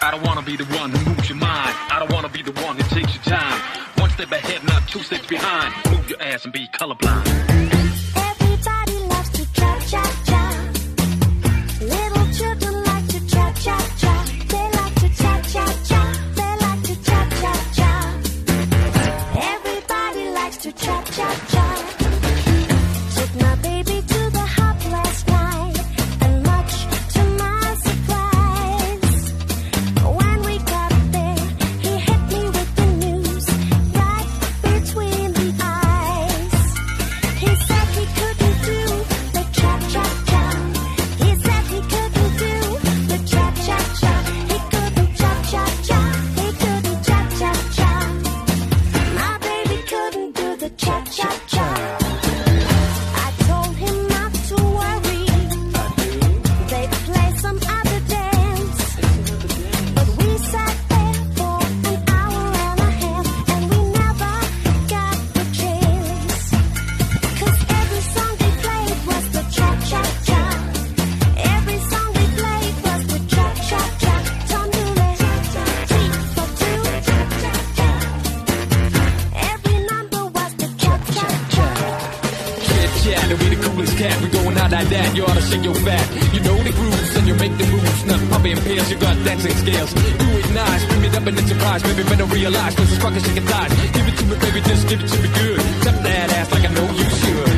I don't wanna be the one who moves your mind. I don't wanna be the one who takes your time. One step ahead, not two steps behind. Move your ass and be colorblind. Everybody loves to cha-cha-cha. Little children like to cha-cha-cha. They like to cha-cha-cha. They like to cha-cha-cha. Everybody likes to cha-cha-cha. Took my baby to the hop last night, and much to my surprise, when we got there, he hit me with the news right between the eyes. He said he couldn't do the cha-cha-cha. He said he couldn't do the cha-cha-cha. He couldn't cha-cha-cha. He couldn't cha-cha-cha. My baby couldn't do the cha-cha-cha. I told him not to worry. They'd play some other dance. But we sat there for an hour and a half, and we never got the chance. 'Cause every song they played was the cha-cha-cha. Every song they played was the cha-cha-cha. Tondule, three for two, cha-cha-cha. Every number was the cha-cha-cha. Yeah, to be the coolest cat, we going out like that. You ought to shake your fat. You know the grooves and you make the moves. Nothing pumping and pills, you got dancing scales. Do it nice, bring it up and it's surprise. Baby, better realize, cause it's fucking shaking thighs. Give it to me, baby, just give it to me good. Tap that ass like I know you should.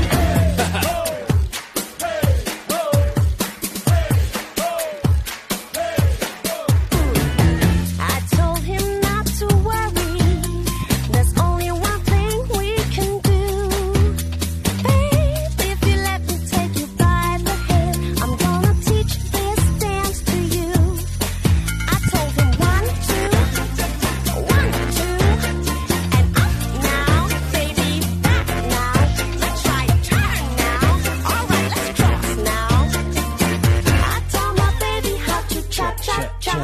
I told him not to worry. There's only one thing we can do. Babe, if you let me take you by the hand, I'm gonna teach this dance to you. I told him 1, 2, 1, 2, and up now, baby, back now. Let's try a turn now. All right, let's cross now. I told my baby how to cha-cha-cha.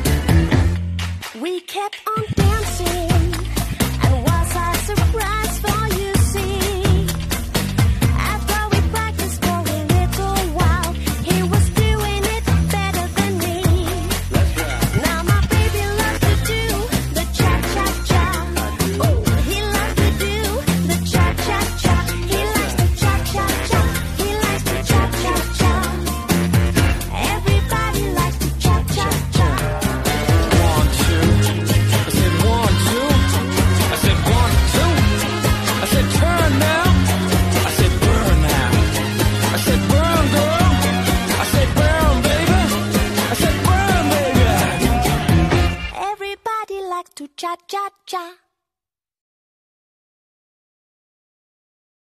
We kept on dancing, and was I surprised for you see? After we practiced for a little while, he was doing it better than me. Now my baby loves to do the cha-cha-cha. Oh, he loves to do the cha-cha-cha. He likes the cha-cha-cha. He likes the cha-cha-cha. Everybody likes the cha-cha-cha. 1, 2. I said 1, 2. I said 1, 2. I said turn now. I said burn now. I said burn, girl. I said burn, baby. I said burn, baby. Everybody likes to cha-cha-cha.